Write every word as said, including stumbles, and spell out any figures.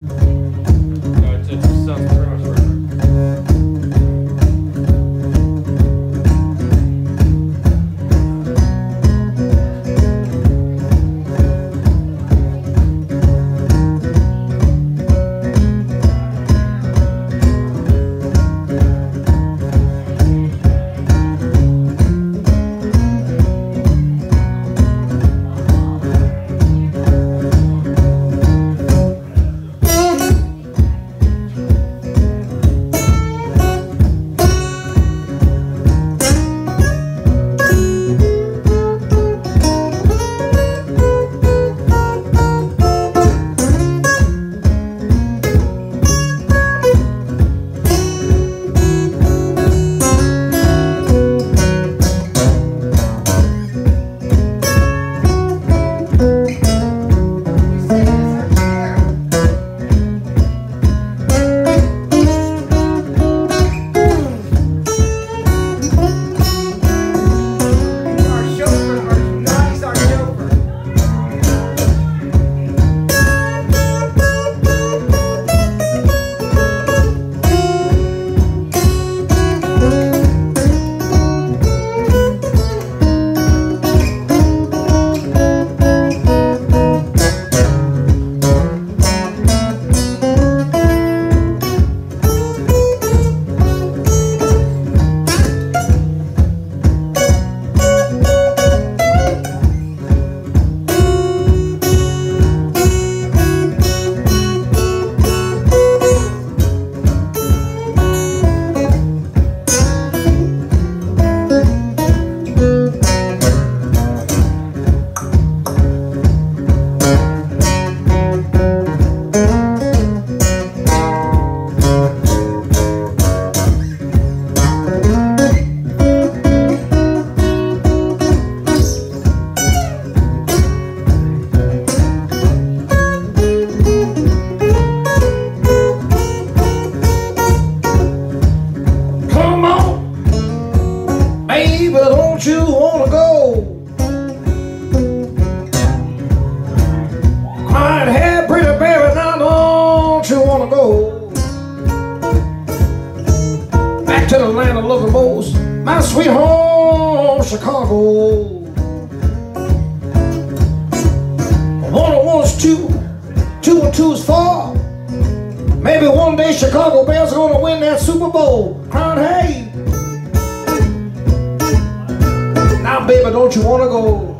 No, it, it sounds pretty much perfect. Baby, don't you wanna go? Crying hair, pretty baby, now don't you wanna go? Back to the land of love and boast, my sweet home, Chicago. One and one's two, two and two's four. Maybe one day Chicago Bears are gonna win that Super Bowl. Crying, hey, now baby, don't you wanna go?